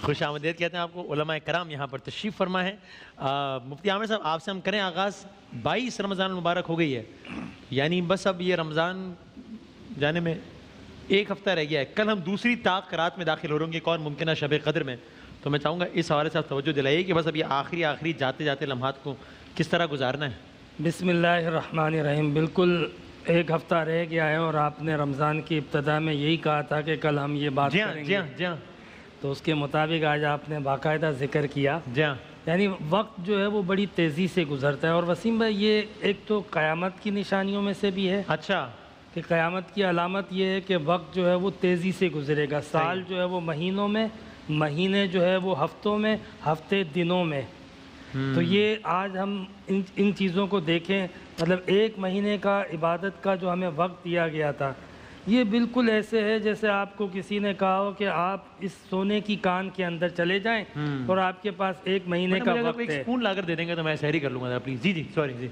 خوش آمدید کہتے ہیں آپ کو. علماء کرام یہاں پر تشریف فرما ہے. مفتی عامر صاحب آپ سے ہم کریں آغاز. 22 رمضان المبارک ہو گئی ہے, یعنی بس اب یہ رمضان جانے میں ایک ہفتہ رہ گیا ہے. کل ہم دوسری طاق رات میں داخل ہو رہے گے, کون ممکنہ شب قدر میں. تو میں چاہوں گا اس حوالے سے آپ توجہ دلائیے کہ بس اب یہ آخری جاتے جاتے لمحات کو کس طرح گزارنا ہے. بسم اللہ الرحمن الرحیم. بالکل ایک ہفتہ رہ گیا ہے اور آپ نے رمضان کی ابتدا میں یہی کہا تھا کہ کل ہم یہ بات کریں گے. جی ہاں. تو اس کے مطابق آج آپ نے باقاعدہ ذکر کیا. جی ہاں. یعنی وقت جو ہے وہ بڑی تیزی سے گزرتا ہے. اور وسیم بھائی یہ ایک تو قیامت کی نشانیوں میں سے بھی ہے. اچھا. کہ قیامت کی علامت یہ ہے کہ وقت جو ہے وہ تیزی سے گزرے گا. سال جو ہے وہ مہینوں میں, مہینے جو ہے وہ ہفتوں میں, ہفتے دنوں میں. تو یہ آج ہم ان چیزوں کو دیکھیں, مطلب ایک مہینے کا عبادت کا جو ہمیں وقت دیا گیا تھا, یہ بالکل ایسے ہے جیسے آپ کو کسی نے کہا ہو کہ آپ اس سونے کی کان کے اندر چلے جائیں اور آپ کے پاس ایک مہینے کا وقت ہے. ایک سپون لا کر دے دیں گے تو میں سحری کر لوں گا پلیز. جی سوری جی.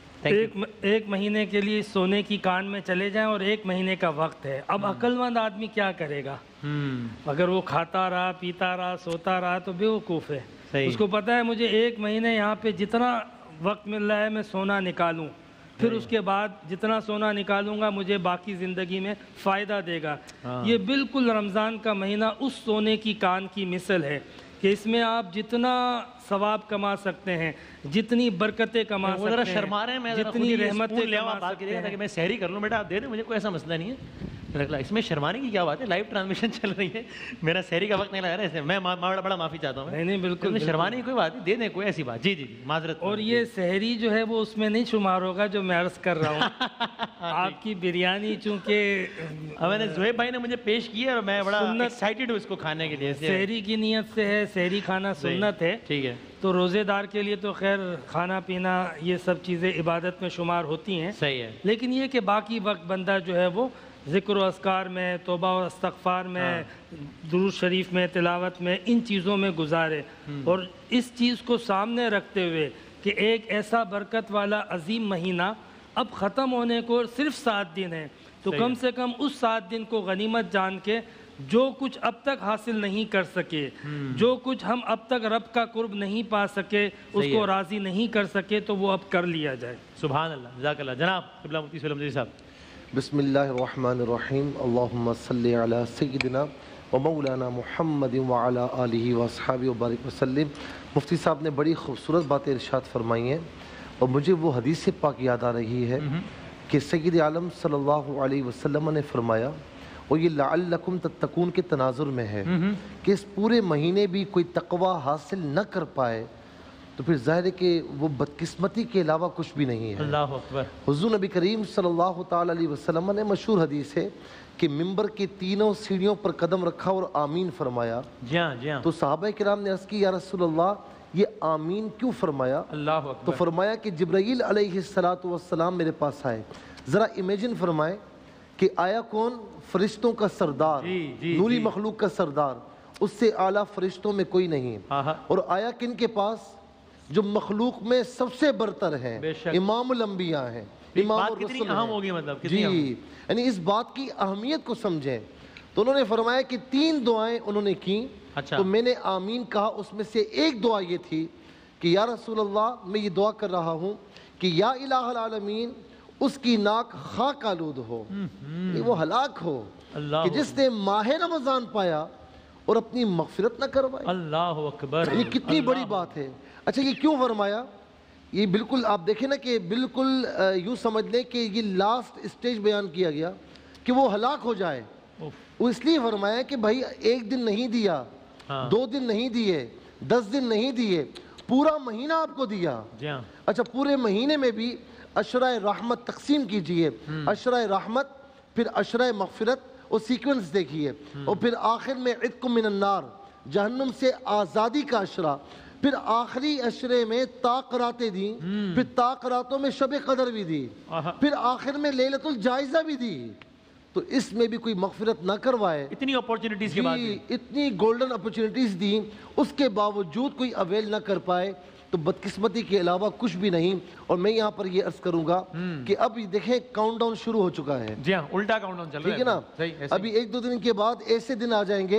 ایک مہینے کے لیے سونے کی کان میں چلے جائیں اور ایک مہینے کا وقت ہے. اب عقل مند آدمی کیا کرے گا؟ اگر وہ کھاتا رہا, پیتا رہا, سوتا رہا تو بیوقوف ہے. اس کو پتا ہے مجھے ایک مہینے یہاں پہ جتنا وقت مل رہا ہے میں سونا نکالوں, پھر اس کے بعد جتنا سونا نکالوں گا مجھے باقی زندگی میں فائدہ دے گا. یہ بالکل رمضان کا مہینہ اس سونے کی کان کی مثل ہے کہ اس میں آپ جتنا ثواب کما سکتے ہیں, جتنی برکتیں کما سکتے ہیں, جتنی رحمتیں کما سکتے ہیں. میں سحری کر لوں بیٹا, آپ دے دیں, مجھے کوئی ایسا مسئلہ نہیں ہے. اس میں شرمانے کی کیا بات ہے, لائیو ٹرانسمیشن چل رہی ہے, میرا سحری کا وقت نہیں لگا رہا ہے, میں بڑا معافی چاہتا ہوں. نہیں بالکل شرمانے کی کوئی بات نہیں, دے دیں, کوئی ایسی بات. جی معذرت. اور یہ سحری جو ہے وہ اس میں نہیں شمار ہوگا جو میں عرض کر رہا ہوں. آپ کی بریانی چونکہ میں نے زہیب بھائی نے مجھے پیش کی ہے اور میں بڑا ایکسائٹڈ ہوں اس کو کھانے کے لیے. سحری کی نیت سے ہے, سحری کھانا سنت ہے. ٹھیک ہے. تو روزے دار کے لیے تو خیر کھانا پینا یہ سب چیزیں عبادت میں شمار ہوتی ہیں. صحیح ہے. لیکن یہ کہ باقی وقت بندہ جو ہے وہ ذکر و اذکار میں, توبہ و استغفار میں, درود شریف میں, تلاوت میں, ان چیزوں میں گزارے. اور اس چیز کو سامنے رکھتے ہوئے کہ ایک ایسا برکت والا عظیم مہینہ اب ختم ہونے کو صرف 7 دن ہیں, تو کم سے کم اس 7 دن کو غنیمت جان کے جو کچھ اب تک حاصل نہیں کر سکے, جو کچھ ہم اب تک رب کا قرب نہیں پا سکے, اس کو راضی نہیں کر سکے, تو وہ اب کر لیا جائے. سبحان اللہ, جزاک اللہ. جناب قبلہ مفتی سلیم جی صاحب. بسم اللہ الرحمن الرحیم. اللہم صلی علی سیدنا و مولانا محمد وعلی آلہ واصحابہ وبارک وسلم. مفتی صاحب نے بڑی خوبصورت باتیں ارشاد فرمائی ہیں, اور مجھے وہ حدیث پاک یاد آ رہی ہے کہ سید عالم صلی اللہ علیہ وسلم نے فرمایا, اور یہ لعلکم تتقون کے تناظر میں ہے, کہ اس پورے مہینے بھی کوئی تقوی حاصل نہ کر پائے تو پھر ظاہر ہے کہ وہ بدقسمتی کے علاوہ کچھ بھی نہیں ہے. اللہ اکبر. حضور نبی کریم صلی اللہ تعالی علیہ وسلم نے مشہور حدیث ہے کہ ممبر کی تینوں سیڑھیوں پر قدم رکھا اور آمین فرمایا. جی ہاں. تو صحابہ کرام نے عرض کی, یا رسول اللہ یہ آمین کیوں فرمایا؟ اللہ اکبر. تو فرمایا کہ جبرائیل علیہ السلام میرے پاس آئے. ذرا امیجن فرمائیں کہ آیا کون؟ فرشتوں کا سردار, نوری مخلوق کا سردار, اس سے اعلیٰ فرشتوں میں کوئی نہیں. اور آیا کن کے پاس؟ جو مخلوق میں سب سے برتر ہیں, امام الانبیاء ہیں, امام الرسل ہیں. جی, یعنی اس بات کی اہمیت کو سمجھیں. تو انہوں نے فرمایا کہ 3 دعائیں انہوں نے کی. تو میں نے آمین کہا, اس میں سے ایک دعا یہ تھی کہ یا رسول اللہ میں یہ دعا کر رہا ہوں کہ یا الہ العالمین اس کی ناک خاک آلود ہو, وہ ہلاک ہو, کہ جس نے ماہ رمضان پایا اور اپنی مغفرت نہ کروائی. اللہ اکبر. یہ کتنی بڑی بات ہے. اچھا یہ کیوں فرمایا؟ یہ بالکل آپ دیکھیں نا کہ بالکل یوں سمجھ لیں کہ یہ لاسٹ اسٹیج بیان کیا گیا کہ وہ ہلاک ہو جائے. وہ اس لیے فرمایا کہ بھائی 1 دن نہیں دیا, 2 دن نہیں دیے, 10 دن نہیں دیے, پورا مہینہ آپ کو دیا. اچھا پورے مہینے میں بھی عشرۂ رحمت تقسیم کیجئے. عشرۂ رحمت, پھر عشرۂ مغفرت, اور سیکوینس دیکھیے, اور پھر آخر میں عتق من النار, جہنم سے آزادی کا عشرہ, پھر آخری عشرے میں طاقراتیں دیں, پھر طاقراتوں میں شب قدر بھی دی, پھر آخر میں لیلۃ الجائزہ بھی دی. تو اس میں بھی کوئی مغفرت نہ کروائے, اتنی اپورچونٹیز کے بعد, اتنی گولڈن اپورچونٹیز دیں, اس کے باوجود کوئی اویل نہ کر پائے, تو بدقسمتی کے علاوہ کچھ بھی نہیں. اور میں یہاں پر یہ عرض کروں گا کہ اب دیکھیں کاؤنٹ ڈاؤن شروع ہو چکا ہے. جی ہاں, الٹا کاؤنٹ ڈاؤن چل رہا ہے. ٹھیک ہے نا, ابھی 1-2 دن کے بعد ایسے دن آ جائیں گے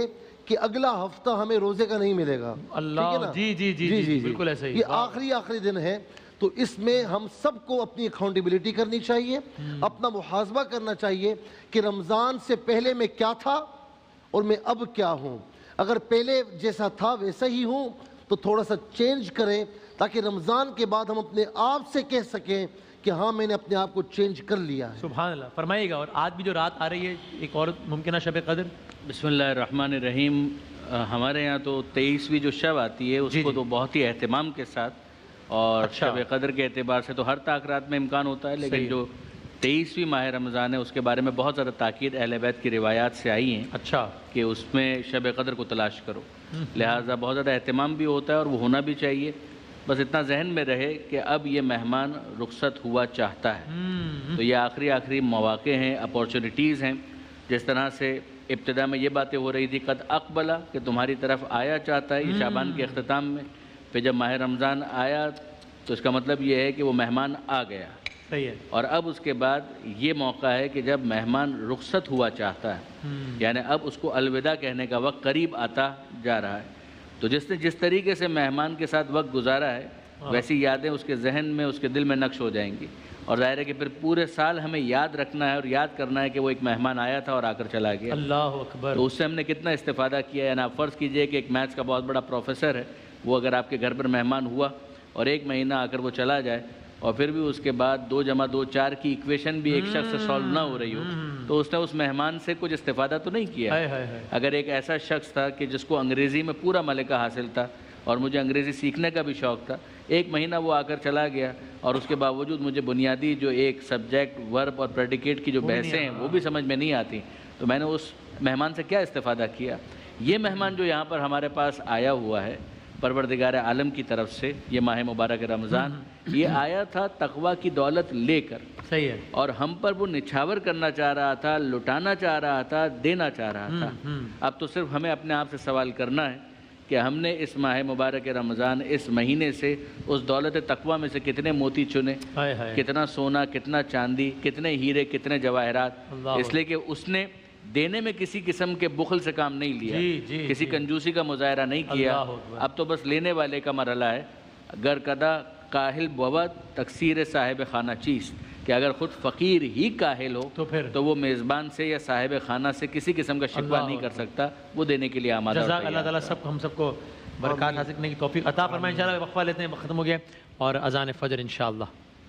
کہ اگلا ہفتہ ہمیں روزے کا نہیں ملے گا. اللہ جی جی جی جی بالکل ایسا ہی. یہ آخری دن ہے تو اس میں ہم سب کو اپنی اکاؤنٹیبلٹی کرنی چاہیے, اپنا محاسبہ کرنا چاہیے کہ رمضان سے پہلے میں کیا تھا اور میں اب کیا ہوں. اگر پہلے جیسا تھا ویسا ہی ہوں تو تھوڑا سا چینج کریں تاکہ رمضان کے بعد ہم اپنے آپ سے کہہ سکیں کہ ہاں میں نے اپنے آپ کو چینج کر لیا ہے. سبحان اللہ. فرمائیے گا. اور آج بھی جو رات آ رہی ہے ایک اور ممکنہ شب قدر. بسم اللہ الرحمن الرحیم. ہمارے یہاں تو 23ویں جو شب آتی ہے اس کو تو بہت ہی اہتمام کے ساتھ اور شب قدر کے اعتبار سے تو ہر رات میں امکان ہوتا ہے, لیکن جو 23ویں ماہ رمضان ہے اس کے بارے میں بہت زیادہ تاکید اہل بیت کی روایات سے آئی ہیں. اچھا. کہ اس میں شب قدر کو تلاش کرو, لہٰذا بہت زیادہ اہتمام بھی ہوتا ہے اور وہ ہونا بھی چاہیے. بس اتنا ذہن میں رہے کہ اب یہ مہمان رخصت ہوا چاہتا ہے, تو یہ آخری مواقع ہیں, اپورچونٹیز ہیں. جس طرح سے ابتدا میں یہ باتیں ہو رہی تھی قد اقبلا کہ تمہاری طرف آیا چاہتا ہے, یہ شعبان کے اختتام میں. پھر جب ماہ رمضان آیا تو اس کا مطلب یہ ہے کہ وہ مہمان آ گیا. صحیح ہے. اور اب اس کے بعد یہ موقع ہے کہ جب مہمان رخصت ہوا چاہتا ہے, یعنی اب اس کو الوداع کہنے کا وقت قریب آتا جا رہا ہے. تو جس نے جس طریقے سے مہمان کے ساتھ وقت گزارا ہے ویسی یادیں اس کے ذہن میں, اس کے دل میں نقش ہو جائیں گی. اور ظاہر ہے کہ پھر پورے سال ہمیں یاد رکھنا ہے اور یاد کرنا ہے کہ وہ ایک مہمان آیا تھا اور آ کر چلا گیا. اللہ اکبر. تو اس سے ہم نے کتنا استفادہ کیا. یعنی آپ فرض کیجئے کہ ایک میتھس کا بہت بڑا پروفیسر ہے, وہ اگر آپ کے گھر پر مہمان ہوا اور 1 مہینہ آ کر وہ چلا جائے اور پھر بھی اس کے بعد 2 + 2 = 4 کی ایکویشن بھی ایک شخص سے سالو نہ ہو رہی ہو, تو اس نے اس مہمان سے کچھ استفادہ تو نہیں کیا. اگر ایک ایسا شخص تھا کہ جس کو انگریزی میں پورا ملکہ حاصل تھا اور مجھے انگریزی سیکھنے کا بھی شوق تھا, 1 مہینہ وہ آ کر چلا گیا اور اس کے باوجود مجھے بنیادی جو ایک سبجیکٹ, ورب اور پریڈیکیٹ کی جو بحثیں ہیں وہ بھی سمجھ میں نہیں آتی, تو میں نے اس مہمان سے کیا استفادہ کیا. یہ مہمان جو یہاں پر ہمارے پاس آیا ہوا ہے پروردگار عالم کی طرف سے, یہ ماہ مبارک رمضان, یہ آیا تھا تقویٰ کی دولت لے کر. صحیح ہے. اور ہم پر وہ نچھاور کرنا چاہ رہا تھا, لٹانا چاہ رہا تھا, دینا چاہ رہا تھا. اب تو صرف ہمیں اپنے آپ سے سوال کرنا ہے کہ ہم نے اس ماہ مبارک رمضان, اس مہینے سے اس دولت تقویٰ میں سے کتنے موتی چنے, کتنا سونا, کتنا چاندی, کتنے ہیرے, کتنے جواہرات, اس لیے کہ اس نے دینے میں کسی قسم کے بخل سے کام نہیں لیا, کسی کنجوسی کا مظاہرہ نہیں کیا. اب تو بس لینے والے کا مرحلہ ہے. گر کدا کاہل بود تقصیر صاحب خانہ چیز, کہ اگر خود فقیر ہی کاہل ہو تو وہ میزبان سے یا صاحب خانہ سے کسی قسم کا شکوہ نہیں کر سکتا, وہ دینے کے لیے آمادہ. جزاک اللہ تعالیٰ ہم سب کو برکات حاصل کرنے کی توفیق عطا فرمائے. انشاءاللہ وقفہ لیتے ہیں, ختم ہو گیا اور اذان فجر انشاءاللہ.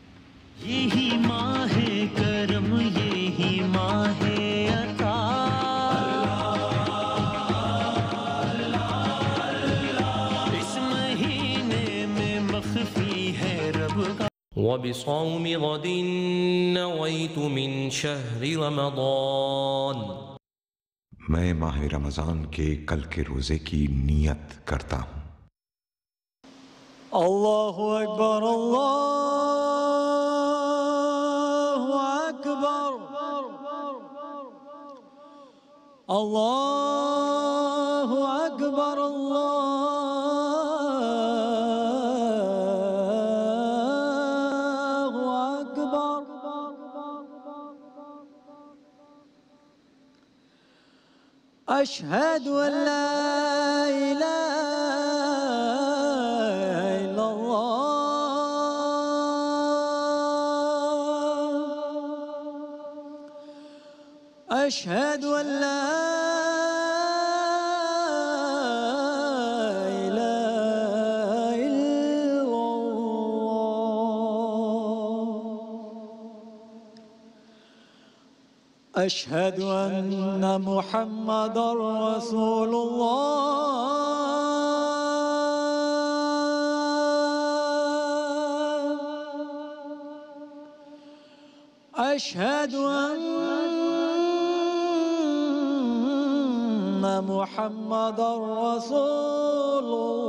یہی ماہ کرم, یہی ماہ عطا, اس مہینے میں مخفی ہے رب کا. وبصوم غد نويت من شهر رمضان. میں ماہ رمضان کے کل کے روزے کی نیت کرتا ہوں. اللہ اکبر, اللہ اکبر, اللہ اکبر, اللہ اکبر. اشہد ان لا الہ الا اللہ, اشہد ان لا الہ الا اللہ, اشہد ان محمد رسول اللہ, اشہد ان محمد رسول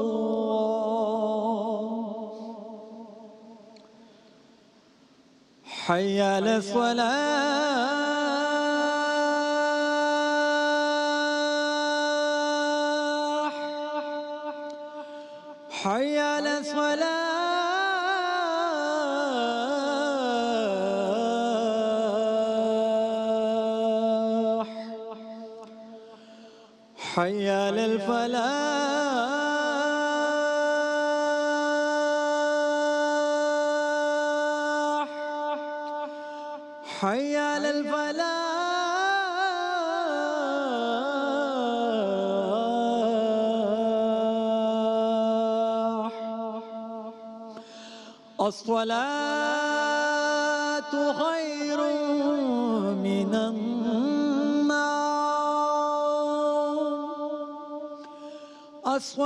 اللہ. حی علی الصلاة, حی علی الصلاة, حي على الفلاح حي على الفلاح الصلاة خير من النوم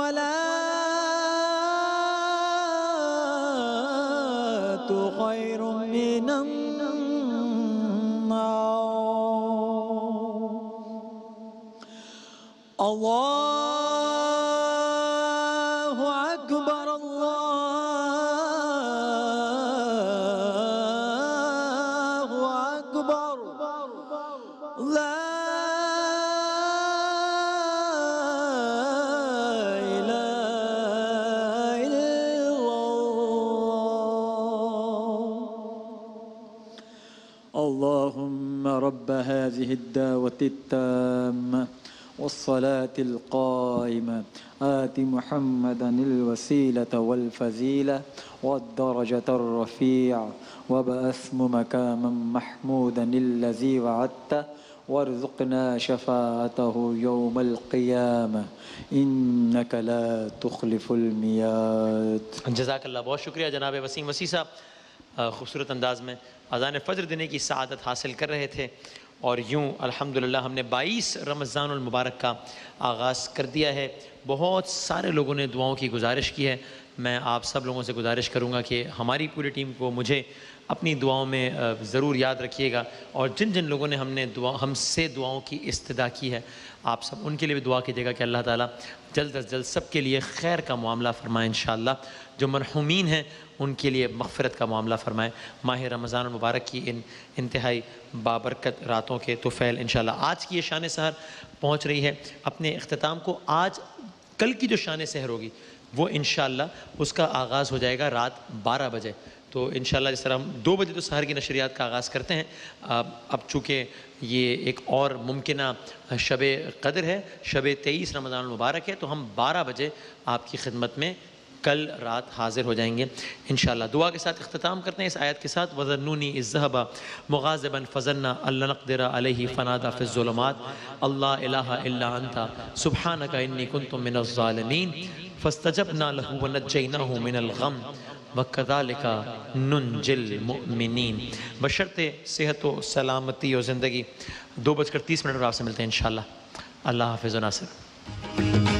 الصلاة خير من النوم الله أكبر الله أكبر لا إله إلا الله اللهم رب هذه الدعوة التامة والصلاة القائمة آت محمدا الوسيلة والفضيلة والدرجة الرفيعة وابعثه مقاما محمودا الذي وعدته وارزقنا شفاعته يوم القيامة إنك لا تخلف الميعاد. جزاک اللہ، بہت شکریہ جناب وسیم وسیع صاحب، خوبصورت انداز میں اذان فجر دینے کی سعادت حاصل کر رہے تھے، اور یوں الحمدللہ ہم نے 22 رمضان المبارک کا آغاز کر دیا ہے۔ بہت سارے لوگوں نے دعاؤں کی گزارش کی ہے، میں آپ سب لوگوں سے گزارش کروں گا کہ ہماری پوری ٹیم کو مجھے اپنی دعاؤں میں ضرور یاد رکھیے گا، اور جن جن لوگوں نے ہم سے دعاؤں کی استدعا کی ہے آپ سب ان کے لیے بھی دعا کیجیے گا کہ اللہ تعالیٰ جلد از جلد سب کے لیے خیر کا معاملہ فرمائے انشاءاللہ، جو مرحومین ہیں ان کے لیے مغفرت کا معاملہ فرمائے۔ ماہ رمضان المبارک کی ان انتہائی بابرکت راتوں کے طفیل انشاءاللہ آج کی یہ شان سحر پہنچ رہی ہے اپنے اختتام کو۔ آج کل کی جو شان سحر ہوگی وہ انشاءاللہ اس کا آغاز ہو جائے گا رات 12 بجے، تو انشاءاللہ جس طرح ہم 2 بجے تو سحر کی نشریات کا آغاز کرتے ہیں، اب چونکہ یہ ایک اور ممکنہ شب قدر ہے، شب 23 رمضان المبارک ہے، تو ہم 12 بجے آپ کی خدمت میں کل رات حاضر ہو جائیں گے انشاءاللہ۔ دعا کے ساتھ اختتام کرتے ہیں اس آیت کے ساتھ، وَظَنُّونِي إِذْ ذَهَبَ مُغَاضِبًا فَظَنَّ أَن لَّن نَّقْدِرَ عَلَيْهِ فَنَادَىٰ فِي الظُّلُمَاتِ أَن لَّا إِلَٰهَ إِلَّا أَنتَ سُبْحَانَكَ إِنِّي كُنتُ مِنَ الظَّالِمِينَ فَاسْتَجَبْنَا لَهُ وَنَجَّيْنَاهُ مِنَ الْغَمِّ وَكَذَٰلِكَ نُنجِي الْمُؤْمِنِينَ۔ بشرط صحت و سلامتی اور زندگی 2:30 پر آپ سے ملتے ہیں انشاءاللہ۔ اللہ حافظ و ناصر۔